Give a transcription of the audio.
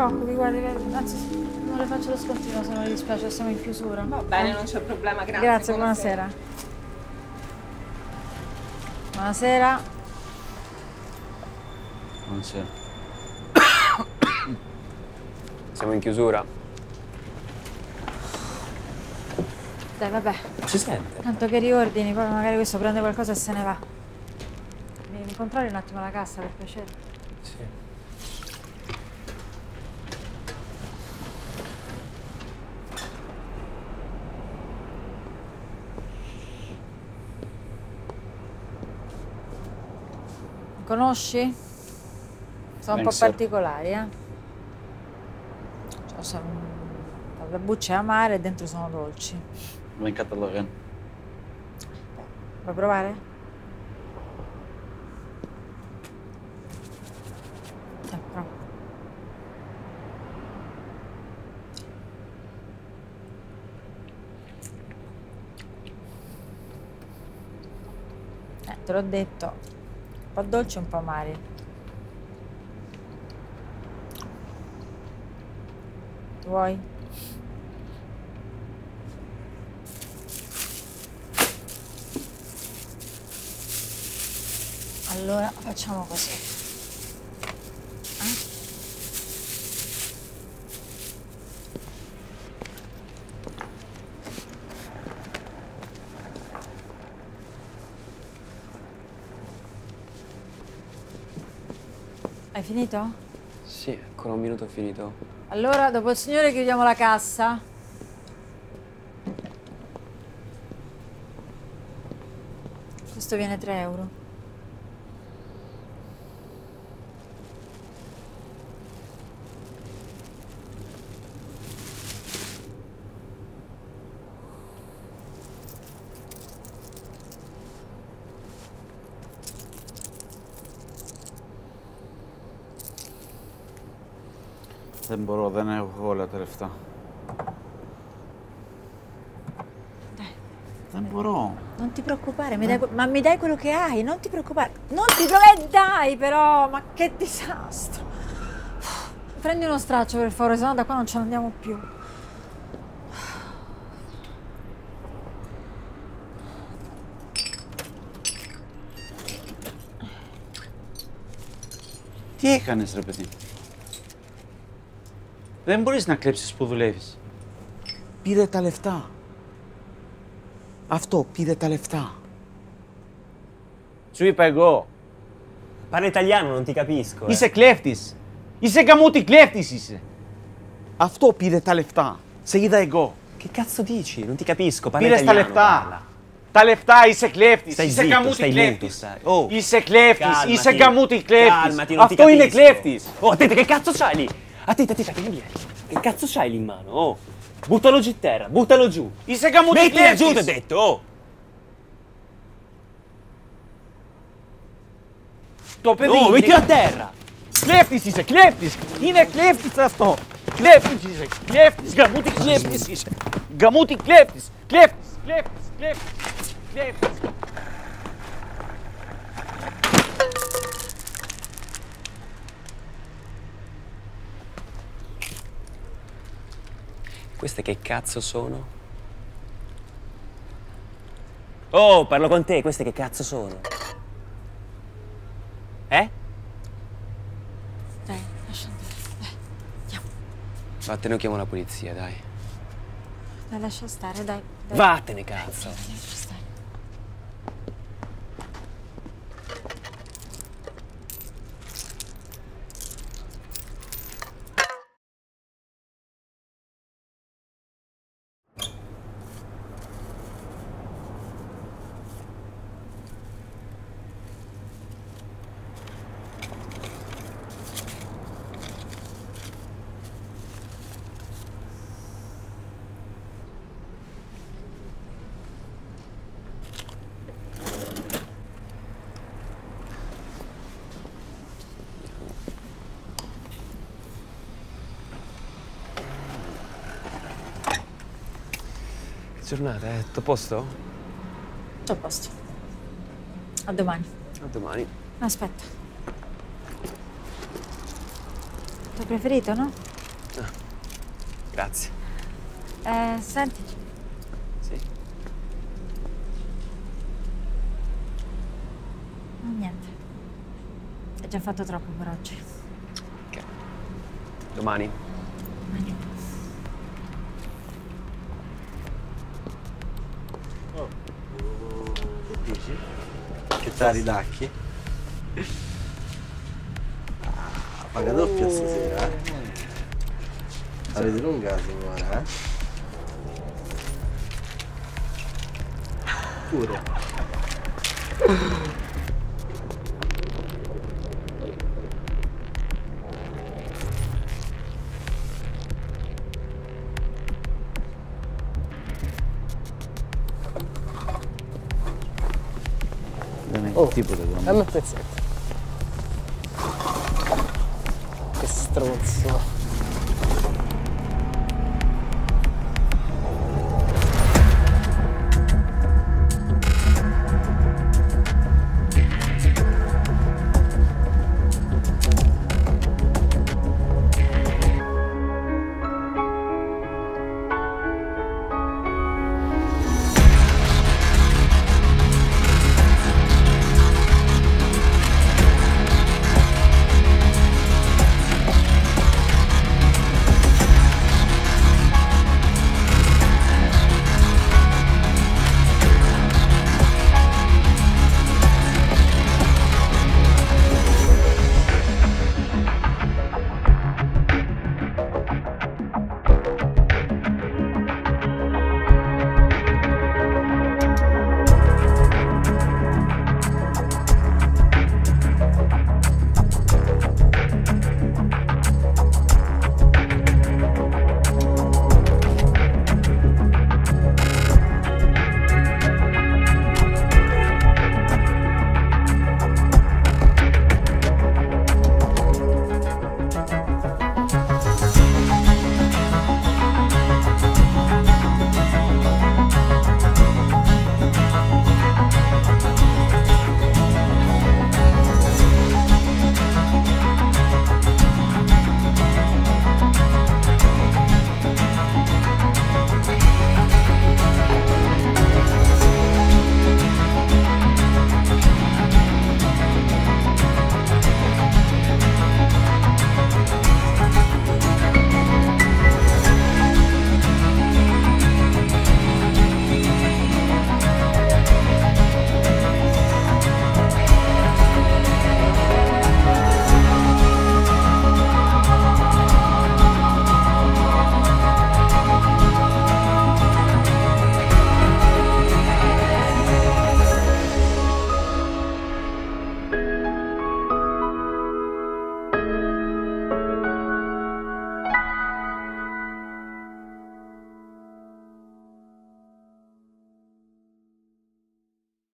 preoccupi, guardi, anzi non le faccio lo scontino se non le dispiace, siamo in chiusura. Va bene, non c'è problema, grazie. Grazie, buonasera. Buonasera. Buonasera. Siamo in chiusura. Dai, vabbè. Si sente? Tanto che riordini, poi magari questo prende qualcosa e se ne va. Mi controlli un attimo la cassa, per piacere? Sì. Conosci? Sono un po' Penso. particolari, Cioè, sono le bucce amare e dentro sono dolci. Ben Cataloghen. Vuoi provare? Prova. Te l'ho detto, un po' dolci e un po' amari. Vuoi? Allora facciamo così. Hai finito? Sì, ancora un minuto ho finito. Allora, dopo il signore chiudiamo la cassa. Questo viene 3 euro. Δεν μπορώ, δεν έχω όλα τα λεφτά. Δεν μπορώ. Non ti preoccupare, ma mi dai quello che hai, non ti preoccupare. Dai però, ma che disastro. Prendi uno straccio per favore, sennò da qua non ce ne andiamo più. Τι έκανες ρε παιδί? Δεν μπορείς να κλέψεις που δουλεύεις. Πήρε τα λεφτά. Αυτό, πήρε τα λεφτά. Σου είπα εγώ. Parla italiano, non ti capisco. Είσαι κλέφτης. Είσαι καμούτη κλέφτης είσαι. Αυτό πήρε τα λεφτά. Σε είδα εγώ. Che cazzo dici? Non ti capisco, parla Πήρες τα italiano. λεφτά. Parla. Τα λεφτά, είσαι κλέφτης. Stai Είσαι zitto, καμούτη stai κλέφτης. muto, stai. Oh. Είσαι κλέφτης. Calmati. Είσαι καμούτη κλέφτης. Calmati, non ti Αυτό είναι capisco. κλέφτης. Oh, attenta, che cazzo c'hai lì? Attenta, che vieni. Che cazzo c'hai lì in mano? Oh, buttalo giù in terra, buttalo giù. Είσαι καμούτη Mettila κλέφτης. giù, ti ho detto, oh. Το παιδί. Oh, mettilo a terra. Κλέφτης είσαι, κλέφτης. Είναι κλέφτης αυτό. Κλέφτης είσαι, κλέφτης, γαμούτη κλέφτης είσαι. Γαμούτη κλέφτης, κλέφτης, κλέφτης, κλέφτης, κλέφτης. Queste che cazzo sono? Oh, parlo con te, queste che cazzo sono? Eh? Dai, lascia andare. Dai, andiamo. Vattene o chiamo la polizia, dai. Dai, lascia stare, dai. Dai. Vattene, cazzo. Lascia stare. Giornata, tutto a posto? Tutto a posto. A domani. A domani. Aspetta. Tuo preferito, no? Grazie. Senti, Sì. niente. Hai già fatto troppo per oggi. Ok. Domani? Domani. Che dici? Che te la ridacchi? Paga doppia stasera, eh? Avete lunga signora, eh? Pure. Oh, tipo devo Dammi un pezzetto. Che stronzo.